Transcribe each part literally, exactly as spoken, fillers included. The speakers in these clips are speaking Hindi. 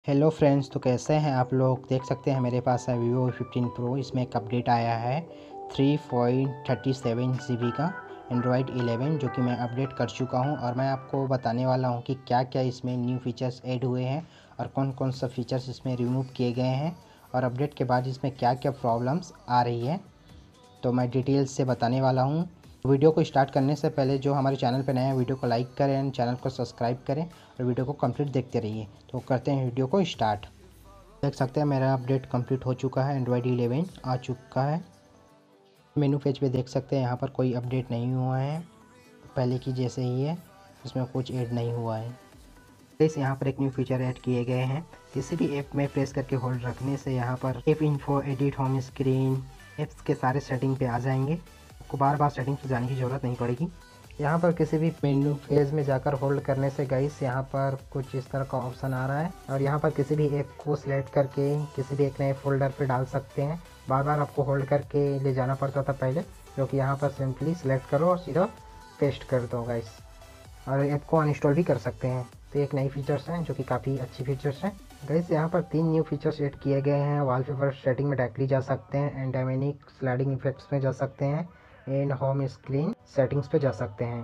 हेलो फ्रेंड्स, तो कैसे हैं आप लोग। देख सकते हैं मेरे पास है वीवो वी फिफ्टीन प्रो। इसमें एक अपडेट आया है three point thirty seven G B का एंड्रॉयड इलेवन, जो कि मैं अपडेट कर चुका हूं। और मैं आपको बताने वाला हूं कि क्या क्या इसमें न्यू फीचर्स ऐड हुए हैं और कौन कौन सा फीचर्स इसमें रिमूव किए गए हैं और अपडेट के बाद इसमें क्या क्या प्रॉब्लम्स आ रही है, तो मैं डिटेल्स से बताने वाला हूँ। वीडियो को स्टार्ट करने से पहले जो हमारे चैनल पर नए हैं, वीडियो को लाइक करें एंड चैनल को सब्सक्राइब करें और वीडियो को कंप्लीट देखते रहिए। तो करते हैं वीडियो को स्टार्ट। देख सकते हैं मेरा अपडेट कंप्लीट हो चुका है, एंड्रॉयड इलेवन आ चुका है। मेनू पेज पे देख सकते हैं यहाँ पर कोई अपडेट नहीं हुआ है, पहले की जैसे ही है, इसमें कुछ ऐड नहीं हुआ है। इस यहाँ पर एक न्यू फीचर ऐड किए गए हैं। किसी भी ऐप में प्रेस करके होल्ड रखने से यहाँ पर app info, edit, home screen, apps के सारे सेटिंग पे आ जाएंगे। आपको बार बार सेटिंग पे जाने की ज़रूरत नहीं पड़ेगी। यहाँ पर किसी भी मेन्यू पेज में जाकर होल्ड करने से गाइस यहाँ पर कुछ इस तरह का ऑप्शन आ रहा है और यहाँ पर किसी भी ऐप को सिलेक्ट करके किसी भी एक नए फोल्डर पे डाल सकते हैं। बार बार आपको होल्ड करके ले जाना पड़ता था पहले, जो कि यहाँ पर सिंपली सिलेक्ट करो और सीधा पेस्ट कर दो गाइस, और ऐप को अनइंस्टॉल भी कर सकते हैं। तो एक नई फीचर्स हैं जो कि काफ़ी अच्छी फीचर्स हैं गाइस। यहाँ पर तीन न्यू फीचर्स ऐड किए गए हैं। वॉलपेपर सेटिंग में डायरेक्टली जा सकते हैं एंड डायनेमिक स्लाइडिंग इफेक्ट्स में जा सकते हैं एंड होम स्क्रीन सेटिंग्स पे जा सकते हैं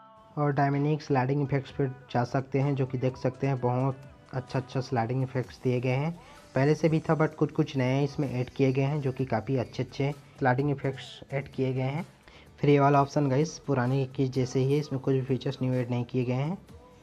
और डायनेमिक स्लाइडिंग इफेक्ट्स पे जा सकते हैं, जो कि देख सकते हैं बहुत अच्छा अच्छा स्लाइडिंग इफेक्ट्स दिए गए हैं। पहले से भी था बट कुछ कुछ नए इसमें ऐड किए गए हैं, जो कि काफ़ी अच्छे अच्छे स्लाइडिंग इफेक्ट्स ऐड किए गए हैं। फिर ये वाला ऑप्शन गाइस पुराने की जैसे ही है, इसमें कुछ भी फीचर्स न्यू ऐड नहीं किए गए हैं।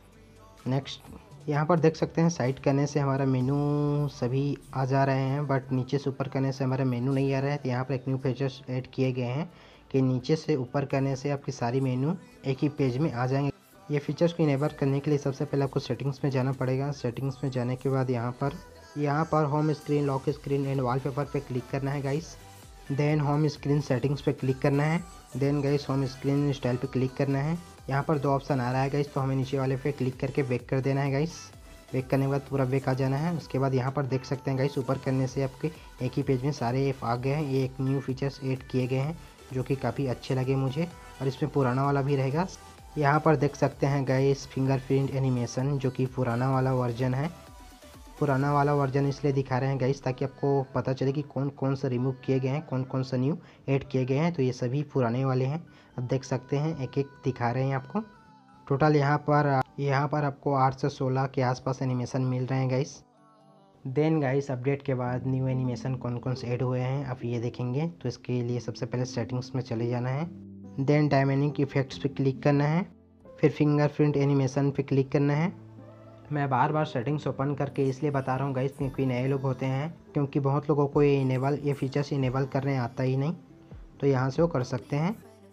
नेक्स्ट यहाँ पर देख सकते हैं साइड करने से हमारा मेनू सभी आ जा रहे हैं, बट नीचे से ऊपर करने से हमारा मेनू नहीं आ रहा है। तो यहाँ पर एक न्यू फीचर्स ऐड किए गए हैं कि नीचे से ऊपर करने से आपकी सारी मेनू एक ही पेज में आ जाएंगे। ये फीचर्स को इनेबल करने के लिए सबसे पहले आपको सेटिंग्स में जाना पड़ेगा। सेटिंग्स में जाने के बाद यहाँ पर यहाँ पर home screen, lock screen and wallpaper पे क्लिक करना है guys. Then home screen settings पे क्लिक करना है। Then guys home screen style पे क्लिक करना है। यहाँ पर दो ऑप्शन आ रहा है गाइस, तो हमें नीचे वाले पे क्लिक करके बैक कर देना है गाइस। बैक करने के बाद पूरा बैक आ जाना है। उसके बाद यहाँ पर देख सकते हैं गाइस ऊपर करने से आपके एक ही पेज में सारे ऐप आ गए हैं। ये एक न्यू फीचर्स ऐड किए गए हैं जो कि काफ़ी अच्छे लगे मुझे, और इसमें पुराना वाला भी रहेगा। यहाँ पर देख सकते हैं गाइस फिंगरप्रिंट एनिमेशन, जो कि पुराना वाला वर्जन है। पुराना वाला वर्जन इसलिए दिखा रहे हैं गाइस ताकि आपको पता चले कि कौन कौन सा रिमूव किए गए हैं, कौन कौन सा न्यू ऐड किए गए हैं। तो ये सभी पुराने वाले हैं। अब देख सकते हैं एक एक दिखा रहे हैं आपको। टोटल यहाँ पर यहाँ पर आपको आठ से सोलह के आसपास एनिमेशन मिल रहे हैं गाइस। देन गाइस अपडेट के बाद न्यू एनिमेशन कौन कौन से ऐड हुए हैं आप ये देखेंगे। तो इसके लिए सबसे पहले सेटिंग्स में चले जाना है। देन डायनेमिक इफेक्ट्स पे क्लिक करना है। फिर फिंगरप्रिंट एनिमेशन पे क्लिक करना है। मैं बार बार सेटिंग्स ओपन करके इसलिए बता रहा हूँ गाइस क्योंकि नए लोग होते हैं, क्योंकि बहुत लोगों को ये इनेबल ये फीचर्स इनेबल करने आता ही नहीं, तो यहाँ से वो कर सकते हैं।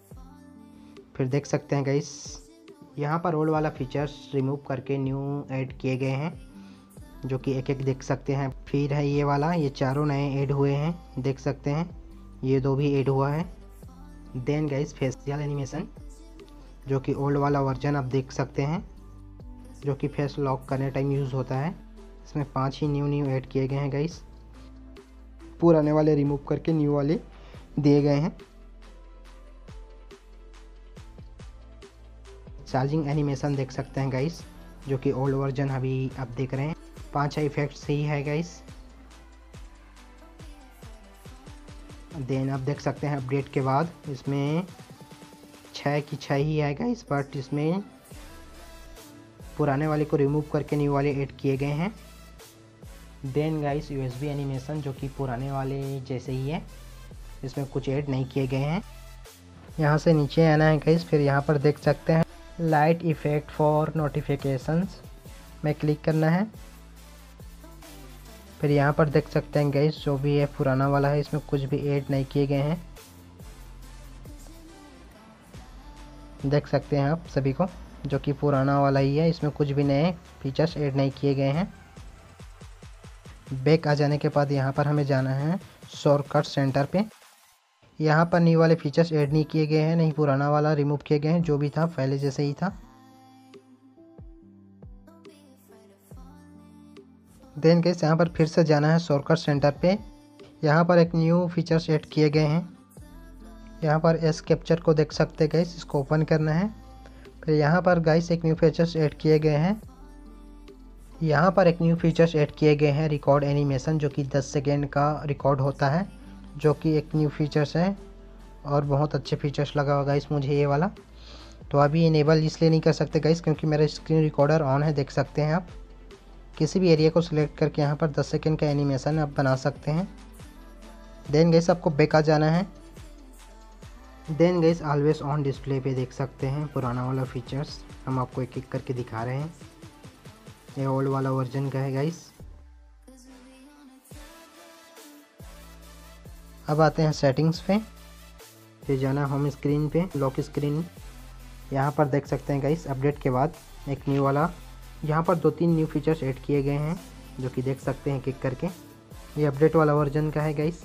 फिर देख सकते हैं गाइस यहाँ पर ओल्ड वाला फीचर्स रिमूव करके न्यू ऐड किए गए हैं, जो कि एक एक देख सकते हैं। फिर है ये वाला, ये चारों नए ऐड हुए हैं, देख सकते हैं ये दो भी ऐड हुआ है। देन गाइस फेशियल एनिमेशन, जो कि ओल्ड वाला वर्जन आप देख सकते हैं, जो कि फेस लॉक करने टाइम यूज़ होता है। इसमें पांच ही न्यू न्यू ऐड किए गए हैं गाइस। पुराने वाले रिमूव करके न्यू वाले दिए गए हैं। चार्जिंग एनिमेशन देख सकते हैं गाइस, जो कि ओल्ड वर्जन अभी आप देख रहे हैं। पांच इफेक्ट्स ही है गाइस। देन आप देख सकते हैं अपडेट के बाद इसमें छः की छः ही है गाइस, बट इसमें पुराने वाले को रिमूव करके न्यू वाले ऐड किए गए हैं। देन गाइस यूएसबी एनिमेशन, जो कि पुराने वाले जैसे ही है, इसमें कुछ ऐड नहीं किए गए हैं। यहाँ से नीचे आना है गाइस। फिर यहाँ पर देख सकते हैं लाइट इफेक्ट फॉर नोटिफिकेशंस में क्लिक करना है। फिर यहाँ पर देख सकते हैं गाइस जो भी है पुराना वाला है, इसमें कुछ भी ऐड नहीं किए गए हैं। देख सकते हैं आप सभी को, जो कि पुराना वाला ही है, इसमें कुछ भी नए फीचर्स ऐड नहीं किए गए हैं। बैक आ जाने के बाद यहाँ पर हमें जाना है शॉर्टकट सेंटर पे। यहाँ पर न्यू वाले फीचर्स ऐड नहीं किए गए हैं, नहीं पुराना वाला रिमूव किए गए हैं, जो भी था पहले जैसे ही था। देन गाइस यहाँ पर फिर से जाना है शॉर्टकट सेंटर पे। यहाँ पर एक न्यू फीचर्स ऐड किए गए हैं। यहाँ पर एस कैप्चर को देख सकते हैं गाइस, इसको ओपन करना है। फिर यहाँ पर गाइस एक न्यू फीचर्स ऐड किए गए हैं, यहाँ पर एक न्यू फीचर्स ऐड किए गए हैं, रिकॉर्ड एनिमेशन, जो कि दस सेकेंड का रिकॉर्ड होता है, जो कि एक न्यू फीचर्स है और बहुत अच्छे फीचर्स लगा होगा इस मुझे ये वाला। तो अभी इनेबल इसलिए नहीं कर सकते गाइस क्योंकि मेरा स्क्रीन रिकॉर्डर ऑन है, देख सकते हैं आप। किसी भी एरिया को सिलेक्ट करके यहाँ पर दस सेकेंड का एनिमेशन आप बना सकते हैं। देन गाइस आपको बैक आ जाना है। Then guys always on display पे देख सकते हैं पुराना वाला फीचर्स, हम आपको एक एक करके दिखा रहे हैं। ये ओल्ड वाला वर्जन का है गाइस। अब आते हैं सेटिंग्स पे, फिर जाना होम स्क्रीन पे, लॉक स्क्रीन। यहाँ पर देख सकते हैं गाइस अपडेट के बाद एक न्यू वाला, यहाँ पर दो तीन न्यू फीचर्स ऐड किए गए हैं जो कि देख सकते हैं क्लिक करके। ये अपडेट वाला वर्जन का है गाइस।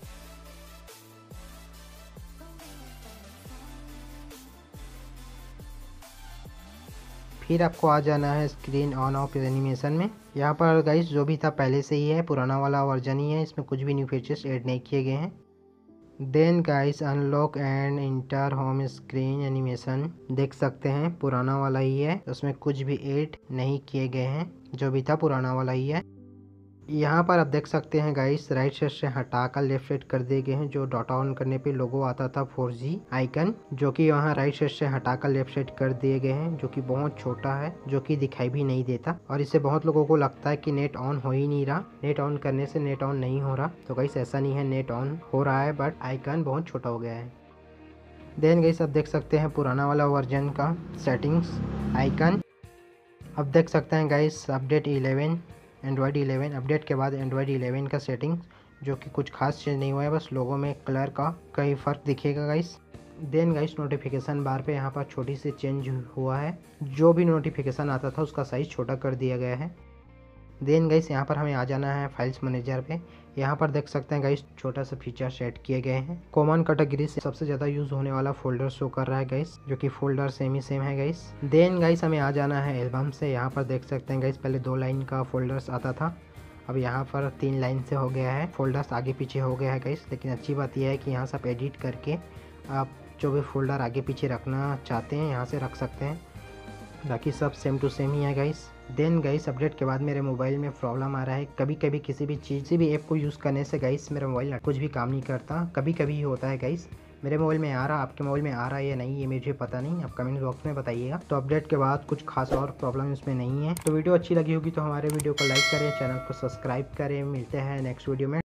फिर आपको आ जाना है स्क्रीन ऑन ऑफ एनिमेशन में। यहाँ पर गाइस जो भी था पहले से ही है, पुराना वाला वर्जन ही है, इसमें कुछ भी न्यू फीचर्स ऐड नहीं किए गए हैं। Then guys unlock and enter home screen animation देख सकते हैं पुराना वाला ही है, उसमें कुछ भी ऐड नहीं किए गए हैं, जो भी था पुराना वाला ही है। यहाँ पर आप देख सकते हैं गाइस राइट साइड से हटाकर लेफ्ट साइड कर दिए गए हैं। जो डाटा ऑन करने पे लोगो आता था फोर जी आइकन, जो कि वहाँ राइट साइड से हटाकर लेफ्ट साइड कर दिए गए हैं, जो कि बहुत छोटा है, जो कि दिखाई भी नहीं देता। और इससे बहुत लोगों को लगता है कि नेट ऑन हो ही नहीं रहा, नेट ऑन करने से नेट ऑन नहीं हो रहा। तो गाइस ऐसा नहीं है, नेट ऑन हो रहा है बट आइकन बहुत छोटा हो गया है। देन गाइस आप देख सकते हैं पुराना वाला वर्जन का सेटिंग्स आइकन। अब देख सकते हैं guys update eleven Android eleven update के बाद एंड्रॉयड इलेवन का सेटिंग, जो कि कुछ खास चेंज नहीं हुआ है, बस लोगों में कलर का कई फ़र्क दिखेगा guys. Then guys notification bar पे यहाँ पर छोटी सी चेंज हुआ है, जो भी नोटिफिकेशन आता था उसका साइज़ छोटा कर दिया गया है। देन गाइस यहाँ पर हमें आ जाना है फाइल्स मैनेजर पे। यहाँ पर देख सकते हैं गाइस छोटा सा फीचर सेट किए गए हैं। कॉमन कैटेगरी से सबसे ज़्यादा यूज़ होने वाला फोल्डर शो कर रहा है गाइस, जो कि फोल्डर सेम ही सेम है गाइस। देन गाइस हमें आ जाना है एल्बम से। यहाँ पर देख सकते हैं गाइस पहले दो लाइन का फोल्डर्स आता था, अब यहाँ पर तीन लाइन से हो गया है, फोल्डर्स आगे पीछे हो गया है गाइस। लेकिन अच्छी बात यह है कि यहाँ से आप एडिट करके आप जो भी फोल्डर आगे पीछे रखना चाहते हैं यहाँ से रख सकते हैं, बाकी सब सेम टू सेम ही है गाइस। देन गाइस अपडेट के बाद मेरे मोबाइल में प्रॉब्लम आ रहा है, कभी कभी किसी भी चीज़ किसी भी ऐप को यूज़ करने से गाइस मेरा मोबाइल कुछ भी काम नहीं करता, कभी कभी ही होता है गाइस। मेरे मोबाइल में आ रहा, आपके मोबाइल में आ रहा है या नहीं ये मुझे पता नहीं, आप कमेंट बॉक्स में बताइएगा। तो अपडेट के बाद कुछ खास और प्रॉब्लम इसमें नहीं है। तो वीडियो अच्छी लगी होगी तो हमारे वीडियो को लाइक करें, चैनल को सब्सक्राइब करें। मिलते हैं नेक्स्ट वीडियो में।